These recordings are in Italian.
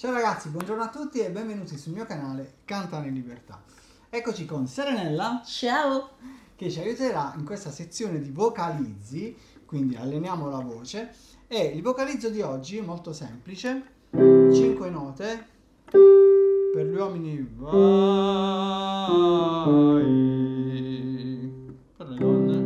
Ciao ragazzi, buongiorno a tutti e benvenuti sul mio canale Cantare in Libertà. Eccoci con Serenella. Ciao! Che ci aiuterà in questa sezione di vocalizzi, quindi alleniamo la voce. E il vocalizzo di oggi è molto semplice, 5 note, per gli uomini vai, per le donne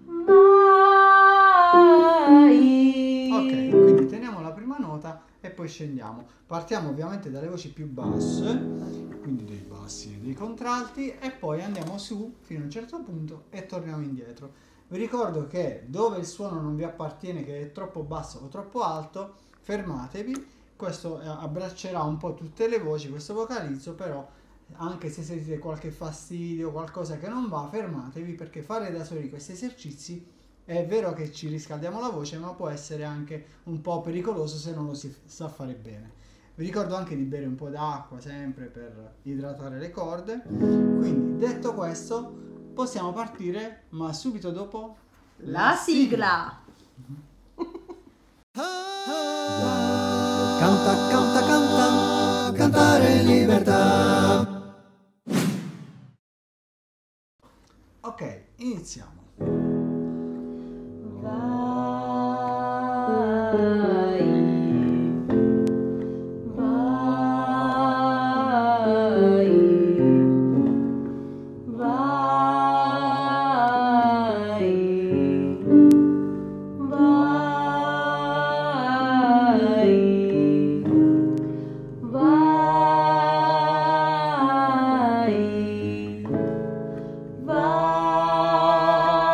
Vai! ok, quindi teniamo la prima nota e poi scendiamo. Partiamo ovviamente dalle voci più basse, quindi dei bassi e dei contralti, e poi andiamo su fino a un certo punto e torniamo indietro. Vi ricordo che dove il suono non vi appartiene, che è troppo basso o troppo alto, fermatevi. Questo abbraccerà un po' tutte le voci, questo vocalizzo, però anche se sentite qualche fastidio, qualcosa che non va, fermatevi, perché fare da soli questi esercizi è vero che ci riscaldiamo la voce, ma può essere anche un po' pericoloso se non lo si sa fare bene. Vi ricordo anche di bere un po' d'acqua sempre per idratare le corde. Quindi, detto questo, possiamo partire, ma subito dopo La sigla! Canta, canta, canta, cantare in libertà. Ok, iniziamo. Vai! Vai! Vai! Vai! Vai!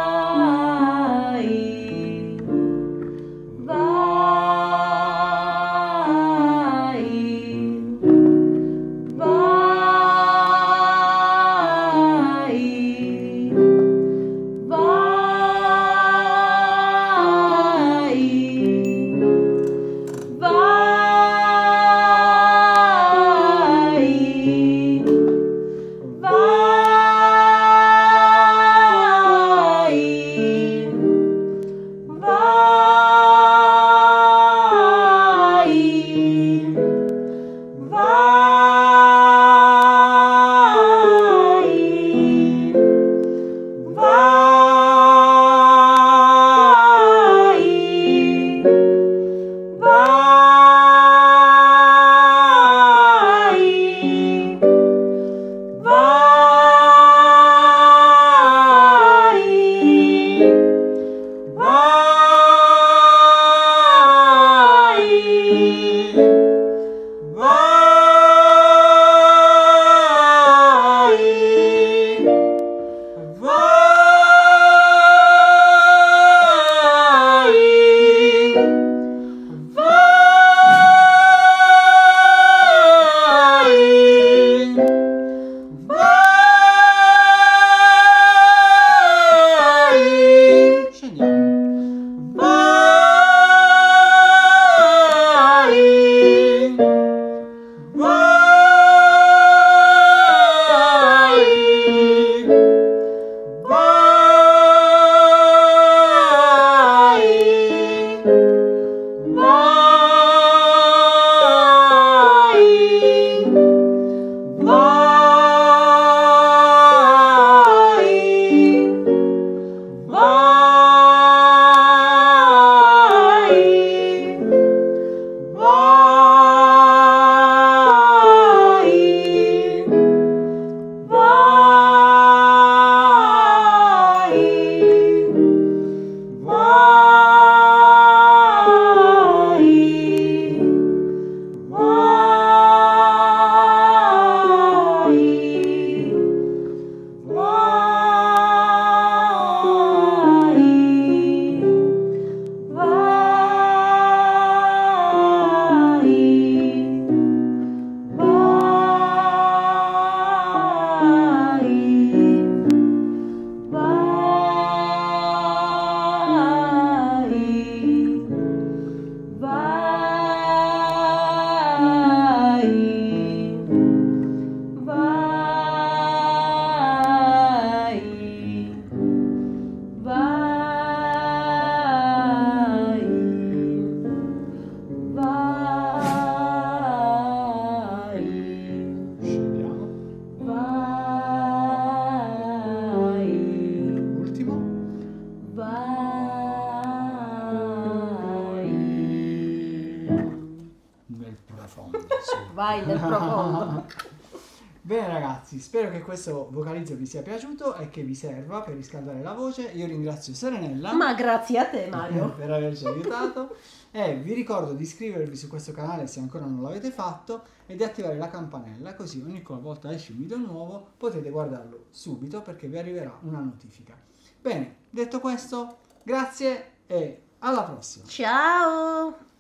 profondi. Su. Vai nel profondo. Bene ragazzi, spero che questo vocalizzo vi sia piaciuto e che vi serva per riscaldare la voce. Io ringrazio Serenella Ma grazie a te, Mario. per averci aiutato e vi ricordo di iscrivervi su questo canale se ancora non l'avete fatto e di attivare la campanella, così ogni volta esce un video nuovo potete guardarlo subito perché vi arriverà una notifica. Bene, detto questo, grazie e alla prossima. Ciao.